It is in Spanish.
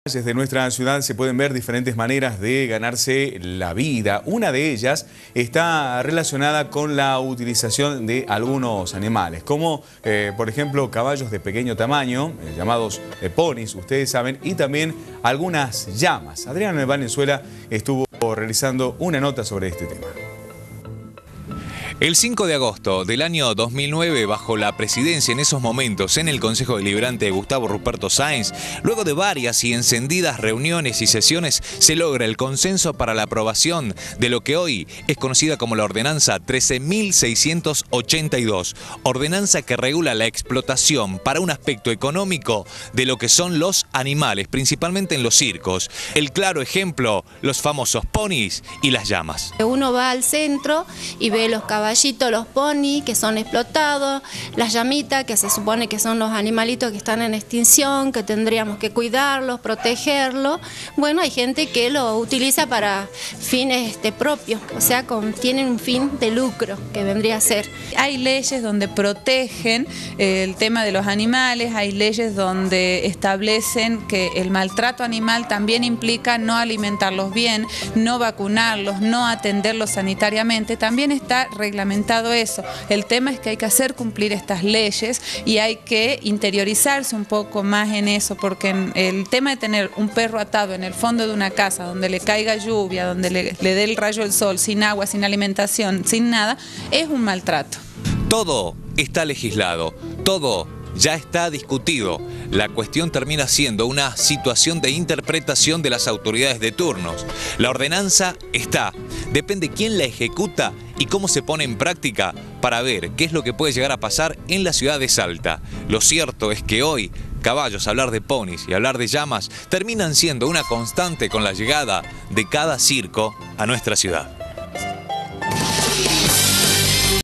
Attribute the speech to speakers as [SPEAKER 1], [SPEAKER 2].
[SPEAKER 1] Desde nuestra ciudad se pueden ver diferentes maneras de ganarse la vida. Una de ellas está relacionada con la utilización de algunos animales, como por ejemplo caballos de pequeño tamaño, llamados ponis, ustedes saben, y también algunas llamas. Adrián Valenzuela estuvo realizando una nota sobre este tema.
[SPEAKER 2] El 5 de agosto del año 2009, bajo la presidencia en esos momentos en el Consejo Deliberante de Gustavo Ruperto Sáenz, luego de varias y encendidas reuniones y sesiones, se logra el consenso para la aprobación de lo que hoy es conocida como la Ordenanza 13.682, ordenanza que regula la explotación para un aspecto económico de lo que son los animales, principalmente en los circos. El claro ejemplo, los famosos ponis y las llamas.
[SPEAKER 3] Uno va al centro y ve los caballitos, los ponis que son explotados, las llamitas que se supone que son los animalitos que están en extinción, que tendríamos que cuidarlos, protegerlos. Bueno, hay gente que lo utiliza para fines propios, o sea, tienen un fin de lucro que vendría a ser.
[SPEAKER 4] Hay leyes donde protegen el tema de los animales, hay leyes donde establecen que el maltrato animal también implica no alimentarlos bien, no vacunarlos, no atenderlos sanitariamente, también está reglamentado eso. El tema es que hay que hacer cumplir estas leyes y hay que interiorizarse un poco más en eso, porque el tema de tener un perro atado en el fondo de una casa donde le caiga lluvia, donde le dé el rayo del sol, sin agua, sin alimentación, sin nada, es un maltrato.
[SPEAKER 2] Todo está legislado, todo ya está discutido. La cuestión termina siendo una situación de interpretación de las autoridades de turnos. La ordenanza está, depende quién la ejecuta y cómo se pone en práctica para ver qué es lo que puede llegar a pasar en la ciudad de Salta. Lo cierto es que hoy caballos, hablar de ponis y hablar de llamas terminan siendo una constante con la llegada de cada circo a nuestra ciudad.